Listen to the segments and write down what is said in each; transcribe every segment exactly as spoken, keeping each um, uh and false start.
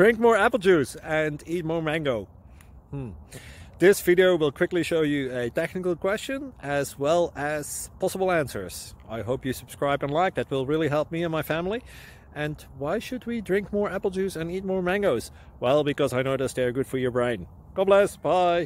drink more apple juice and eat more mango. Hmm. This video will quickly show you a technical question as well as possible answers. I hope you subscribe and like, that will really help me and my family. And why should we drink more apple juice and eat more mangoes? Well, because I noticed they're good for your brain. God bless, bye!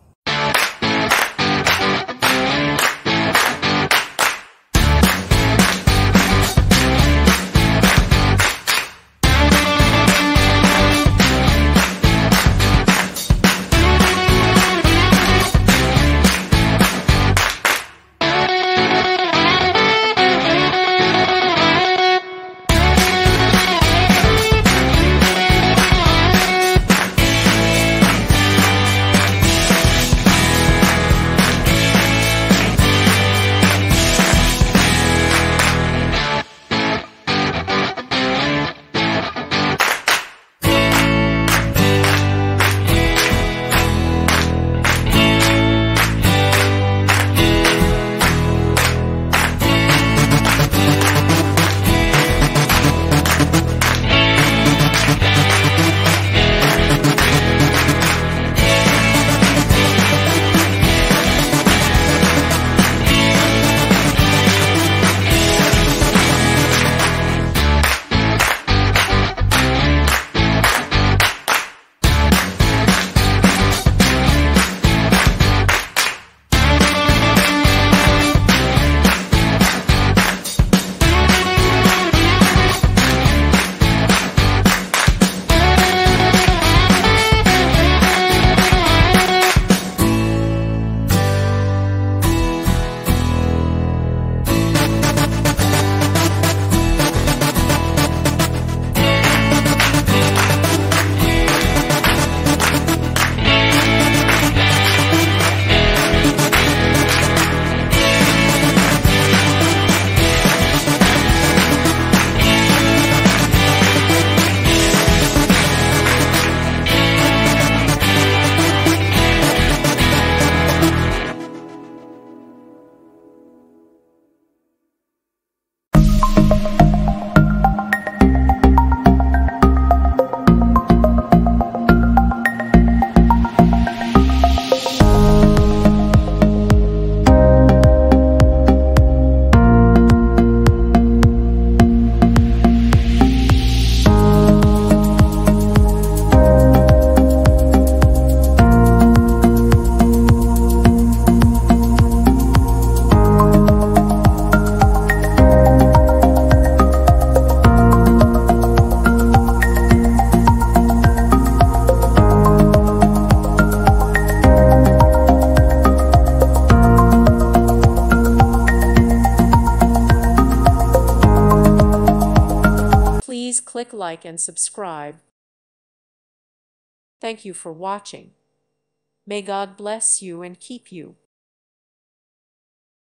Please click like and subscribe. Thank you for watching. May God bless you and keep you.